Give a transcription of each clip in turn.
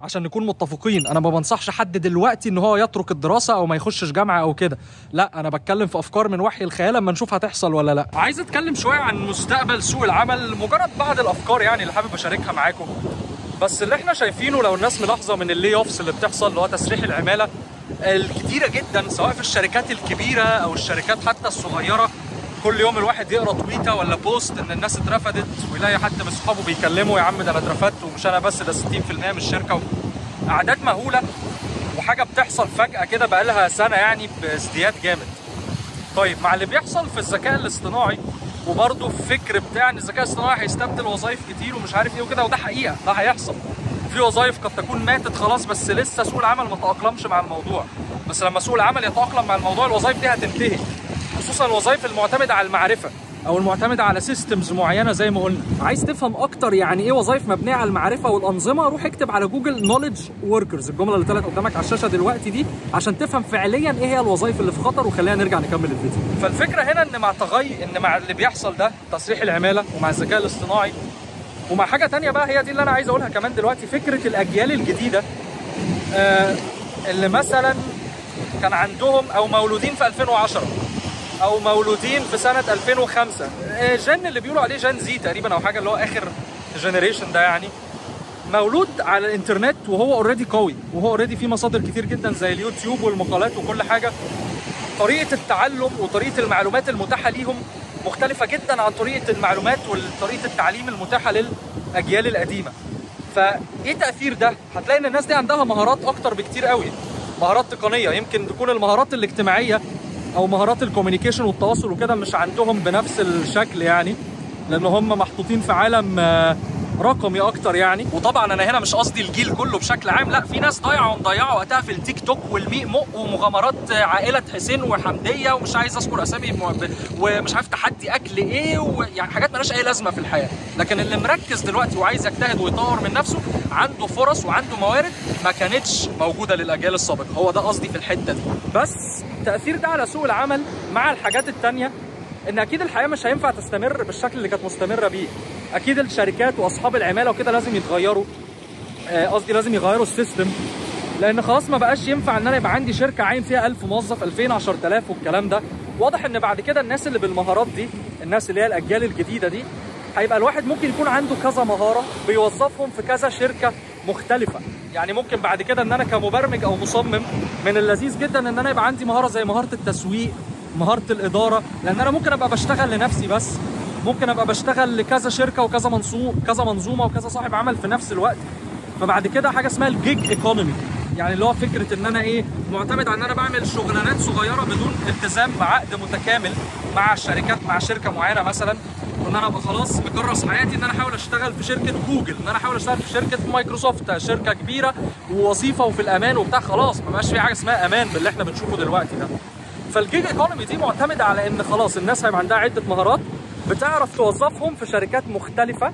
عشان نكون متفقين، انا ما بنصحش حد دلوقتي ان هو يترك الدراسه او ما يخشش جامعه او كده، لا انا بتكلم في افكار من وحي الخيال لما نشوف هتحصل ولا لا. عايز اتكلم شويه عن مستقبل سوق العمل، مجرد بعض الافكار يعني اللي حابب اشاركها معاكم. بس اللي احنا شايفينه لو الناس ملاحظه من اللي اوفس اللي بتحصل، اللي هو تسريح العماله الكتيره جدا سواء في الشركات الكبيره او الشركات حتى الصغيره، كل يوم الواحد يقرا تويته ولا بوست ان الناس اترفدت، ويلاقي حد من اصحابه بيكلمه يا عم ده انا اترفدت ومش انا بس، ده 60% من الشركه، اعداد مهوله وحاجه بتحصل فجاه كده بقى لها سنه يعني بازدياد جامد. طيب مع اللي بيحصل في الذكاء الاصطناعي وبرضه الفكر بتاع ان الذكاء الاصطناعي هيستبدل وظائف كتير ومش عارف ايه وكده، وده حقيقه ده هيحصل، في وظائف قد تكون ماتت خلاص بس لسه سوق العمل ما تاقلمش مع الموضوع، بس لما سوق العمل يتاقلم مع الموضوع الوظائف دي هتنتهي، خصوصا الوظائف المعتمده على المعرفه او المعتمده على سيستمز معينه زي ما قلنا. عايز تفهم اكتر يعني ايه وظائف مبنيه على المعرفه والانظمه، روح اكتب على جوجل نوليدج وركرز، الجمله اللي طلعت قدامك على الشاشه دلوقتي دي، عشان تفهم فعليا ايه هي الوظائف اللي في خطر. وخلينا نرجع نكمل الفيديو. فالفكره هنا ان مع اللي بيحصل ده تسريح العماله ومع الذكاء الاصطناعي ومع حاجه ثانيه بقى، هي دي اللي انا عايز اقولها كمان دلوقتي، فكره الاجيال الجديده اللي مثلا كان عندهم او مولودين في 2010 او مولودين في سنه 2005، جن اللي بيقولوا عليه جن زي تقريبا او حاجه، اللي هو اخر جنريشن ده، يعني مولود على الانترنت وهو اوريدي قوي وهو اوريدي في مصادر كتير جدا زي اليوتيوب والمقالات وكل حاجه. طريقه التعلم وطريقه المعلومات المتاحه ليهم مختلفه جدا عن طريقه المعلومات وطريقه التعليم المتاحه للاجيال القديمه. فايه تاثير ده؟ هتلاقي ان الناس دي عندها مهارات اكتر بكتير قوي، مهارات تقنيه، يمكن تكون المهارات الاجتماعيه او مهارات الكوميونيكيشن والتواصل وكده مش عندهم بنفس الشكل، يعني لان هم محطوطين في عالم رقمي اكتر يعني. وطبعا انا هنا مش قصدي الجيل كله بشكل عام، لا في ناس مضيعه وقتها في التيك توك والميق ومغامرات عائله حسين وحمديه ومش عايز اذكر اسامي ومش عارف تحدي اكل ايه ويعني حاجات مالهاش اي لازمه في الحياه. لكن اللي مركز دلوقتي وعايز يجتهد ويطور من نفسه عنده فرص وعنده موارد ما كانتش موجوده للاجيال السابقه، هو ده قصدي في الحته دي. بس التاثير ده على سوق العمل مع الحاجات الثانيه ان اكيد الحياه مش هينفع تستمر بالشكل اللي كانت مستمره بيه، اكيد الشركات واصحاب العماله وكده لازم يتغيروا، قصدي لازم يغيروا السيستم، لان خلاص ما بقاش ينفع ان انا يبقى عندي شركه عين فيها 1000 موظف 2000 10000 والكلام ده. واضح ان بعد كده الناس اللي بالمهارات دي، الناس اللي هي الاجيال الجديده دي، هيبقى الواحد ممكن يكون عنده كذا مهاره بيوظفهم في كذا شركه مختلفه. يعني ممكن بعد كده ان انا كمبرمج او مصمم من اللذيذ جدا ان انا يبقى عندي مهاره زي مهاره التسويق، مهاره الاداره، لان انا ممكن ابقى بشتغل لنفسي بس ممكن ابقى بشتغل لكذا شركه وكذا منظومه وكذا صاحب عمل في نفس الوقت. فبعد كده حاجه اسمها الجيج ايكونومي، يعني اللي هو فكره ان انا معتمد على ان انا بعمل شغلانات صغيره بدون التزام بعقد متكامل مع الشركات، مع شركه معينه مثلا، وان انا ابقى خلاص مكرس حياتي ان انا احاول اشتغل في شركه جوجل، ان انا احاول اشتغل في شركه مايكروسوفت، شركه كبيره ووظيفه وفي الامان وبتاع، خلاص ما بقاش في حاجه اسمها امان باللي احنا بنشوفه دلوقتي ده. فالجيج ايكونومي دي معتمده على ان خلاص الناس هيبقى عندها عده مهارات بتعرف توظفهم في شركات مختلفة،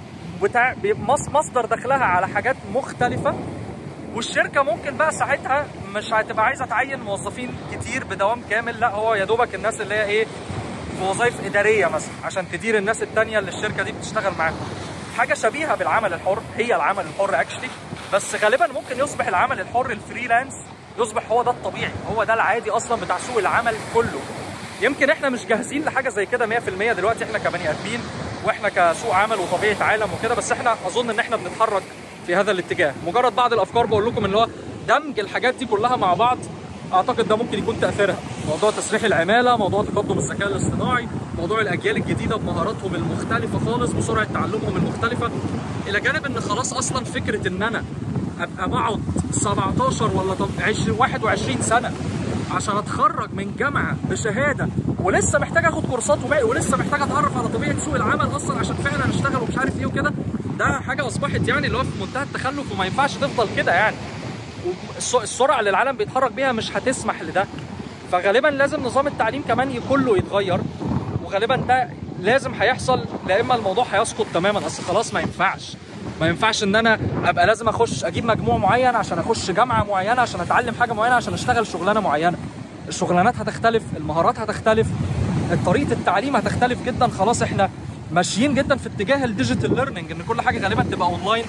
مصدر دخلها على حاجات مختلفة، والشركة ممكن بقى ساعتها مش هتبقى عايزة تعين موظفين كتير بدوام كامل، لا هو يا دوبك الناس اللي هي في وظائف إدارية مثلا عشان تدير الناس التانية اللي الشركة دي بتشتغل معاهم. حاجة شبيهة بالعمل الحر، هي العمل الحر اكشلي، بس غالبا ممكن يصبح العمل الحر الفريلانس يصبح هو ده الطبيعي، هو ده العادي أصلا بتاع سوق العمل كله. يمكن احنا مش جاهزين لحاجه زي كده 100% دلوقتي، احنا كبني ادمين واحنا كسوق عمل وطبيعه عالم وكده، بس احنا اظن ان احنا بنتحرك في هذا الاتجاه. مجرد بعض الافكار بقول لكم ان هو دمج الحاجات دي كلها مع بعض، اعتقد ده ممكن يكون تاثيرها. موضوع تسريح العماله، موضوع تقدم الذكاء الاصطناعي، موضوع الاجيال الجديده بمهاراتهم المختلفه خالص بسرعه تعلمهم المختلفه، الى جانب ان خلاص اصلا فكره ان انا ابقى بقعد 17 ولا 21 سنه عشان اتخرج من جامعه بشهاده ولسه محتاج اخد كورسات ولسه محتاج اتعرف على طبيعه سوق العمل اصلا عشان فعلا اشتغل ومش عارف ايه وكده، ده حاجه اصبحت يعني اللي هو في منتهى التخلف وما ينفعش تفضل كده يعني. السرعه اللي العالم بيتحرك بيها مش هتسمح لده، فغالبا لازم نظام التعليم كمان كله يتغير، وغالبا ده لازم هيحصل، لا اما الموضوع هيسقط تماما. اصل خلاص ما ينفعش ان انا ابقى لازم اجيب مجموع معين عشان اخش جامعه معينه عشان اتعلم حاجه معينه عشان اشتغل شغلانه معينه. الشغلانات هتختلف، المهارات هتختلف، طريقه التعليم هتختلف جدا. خلاص احنا ماشيين جدا في اتجاه الديجيتال ليرنينج، ان كل حاجه غالبا تبقى اونلاين،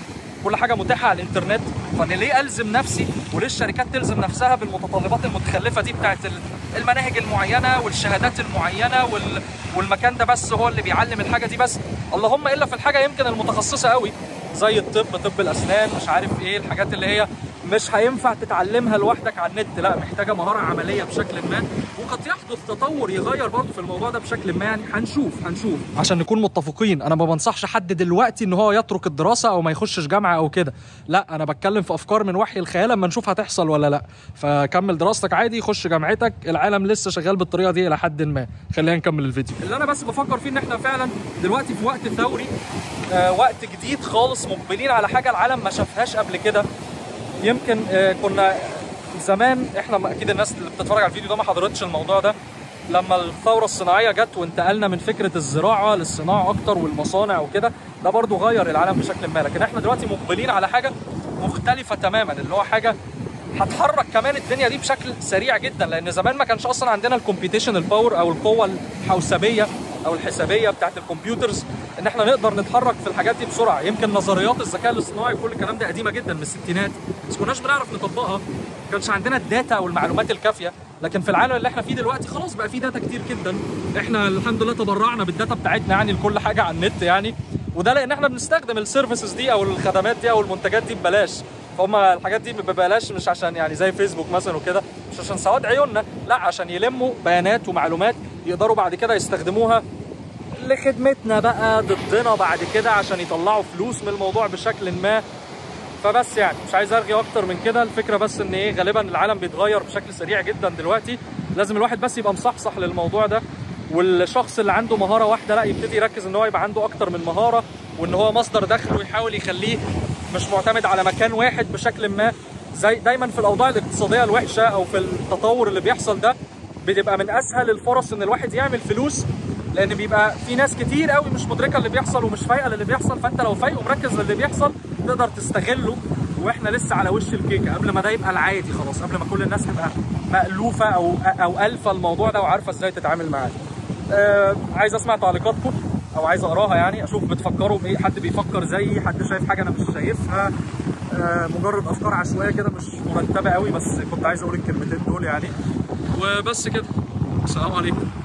كل حاجه متاحه على الانترنت، فانا ليه الزم نفسي وليه الشركات تلزم نفسها بالمتطلبات المتخلفه دي بتاعت المناهج المعينه والشهادات المعينه والمكان ده بس هو اللي بيعلم الحاجه دي بس. اللهم الا في الحاجه يمكن المتخصصه قوي زي الطب، طب الاسنان، مش عارف ايه الحاجات اللي هي مش هينفع تتعلمها لوحدك على النت، لا محتاجه مهاره عمليه بشكل ما، وقد يحدث تطور يغير برضه في الموضوع ده بشكل ما يعني. هنشوف عشان نكون متفقين. انا ما بنصحش حد دلوقتي ان هو يترك الدراسه او ما يخشش جامعه او كده، لا انا بتكلم في افكار من وحي الخيال اما نشوف هتحصل ولا لا. فكمل دراستك عادي، خش جامعتك، العالم لسه شغال بالطريقه دي الى حد ما. خلينا نكمل الفيديو. اللي انا بس بفكر فيه ان احنا فعلا دلوقتي في وقت ثوري، وقت جديد خالص، مقبلين على حاجه العالم ما شافهاش قبل كده. يمكن كنا زمان، احنا اكيد الناس اللي بتتفرج على الفيديو ده ما حضرتش الموضوع ده، لما الثوره الصناعيه جت وانتقلنا من فكره الزراعه للصناعه اكتر والمصانع وكده، ده برضو غير العالم بشكل ما. لكن احنا دلوقتي مقبلين على حاجه مختلفه تماما، اللي هو حاجه هتحرك كمان الدنيا دي بشكل سريع جدا. لان زمان ما كانش اصلا عندنا الكمبيوتيشن الباور او القوه الحوسبيه او الحسابيه بتاعت الكمبيوترز ان احنا نقدر نتحرك في الحاجات دي بسرعه. يمكن نظريات الذكاء الاصطناعي وكل الكلام ده قديمه جدا من الستينات، بس كناش بنعرف نطبقها، ما كانش عندنا الداتا او المعلومات الكافيه. لكن في العالم اللي احنا فيه دلوقتي خلاص بقى فيه داتا كتير جدا، احنا الحمد لله تبرعنا بالداتا بتاعتنا يعني لكل حاجه على النت يعني، وده لان احنا بنستخدم السيرفيسز دي او الخدمات دي او المنتجات دي ببلاش. فهم الحاجات دي ببلاش مش عشان يعني زي فيسبوك مثلا وكده، مش عشان سواد عيوننا، لا عشان يلموا بيانات ومعلومات يقدروا بعد كده يستخدموها لخدمتنا بقى ضدنا بعد كده عشان يطلعوا فلوس من الموضوع بشكل ما. فبس يعني مش عايز ارغي اكتر من كده. الفكره بس ان ايه، غالبا العالم بيتغير بشكل سريع جدا دلوقتي، لازم الواحد بس يبقى مصحصح للموضوع ده. والشخص اللي عنده مهاره واحده لا يبتدي يركز ان هو يبقى عنده اكتر من مهاره، وان هو مصدر دخله يحاول يخليه مش معتمد على مكان واحد بشكل ما. زي دايما في الاوضاع الاقتصاديه الوحشه او في التطور اللي بيحصل ده، بتبقى من اسهل الفرص ان الواحد يعمل فلوس، لان بيبقى في ناس كتير قوي مش مدركه اللي بيحصل ومش فايقه للي بيحصل. فانت لو فايق ومركز للي بيحصل تقدر تستغله، واحنا لسه على وش الكيكه قبل ما ده يبقى العادي خلاص، قبل ما كل الناس تبقى مألوفه او الفه الموضوع ده وعارفه ازاي تتعامل معاه. عايز اسمع تعليقاتكم او عايز اقراها يعني، اشوف بتفكروا بايه، حد بيفكر زيي، حد شايف حاجه انا مش شايفها، مجرد افكار عشوائيه كده مش مرتبه قوي، بس كنت عايز اقول الكلمتين دول يعني. وبس كده، السلام عليكم.